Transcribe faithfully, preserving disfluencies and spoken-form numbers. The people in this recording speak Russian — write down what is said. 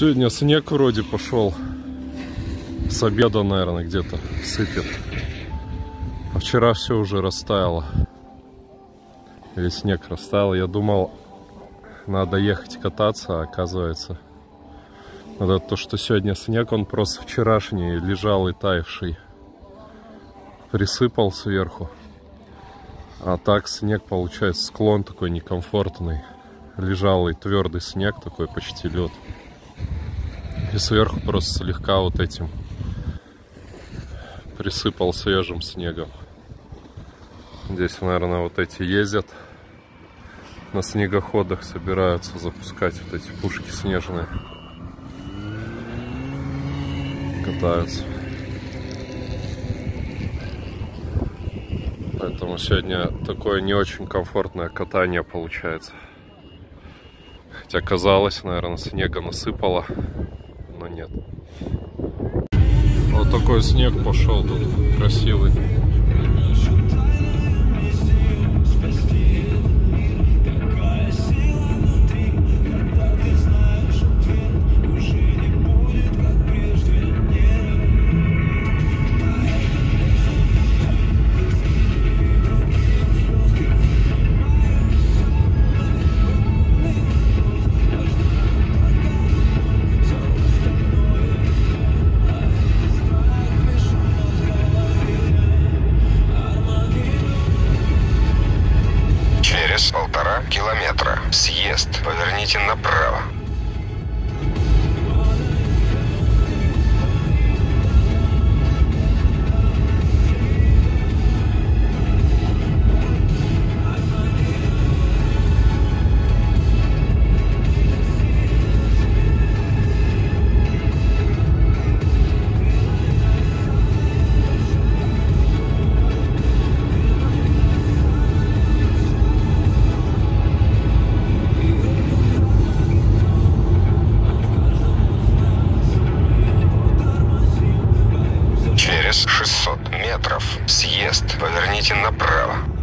Сегодня снег вроде пошел. С обеда, наверное, где-то сыпет. А вчера все уже растаяло. Весь снег растаял. Я думал, надо ехать кататься, а оказывается, это то, что сегодня снег, он просто вчерашний лежал и таявший. Присыпал сверху. А так снег, получается, склон такой некомфортный. Лежал и твердый снег, такой почти лед. И сверху просто слегка вот этим присыпал свежим снегом. Здесь, наверное, вот эти ездят на снегоходах, собираются запускать вот эти пушки снежные. Катаются. Поэтому сегодня такое не очень комфортное катание получается. Хотя казалось, наверное, снега насыпало, но нет. Вот такой снег пошел тут, красивый. Полтора километра. Съезд. Поверните направо. шестьсот метров. Съезд. Поверните направо.